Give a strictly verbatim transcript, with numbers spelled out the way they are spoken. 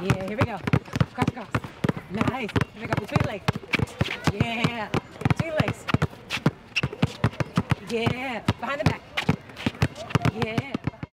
Yeah, here we go. Cross, cross. Nice. Here we go. Between legs. Yeah. Between legs. Yeah. Behind the back. Yeah.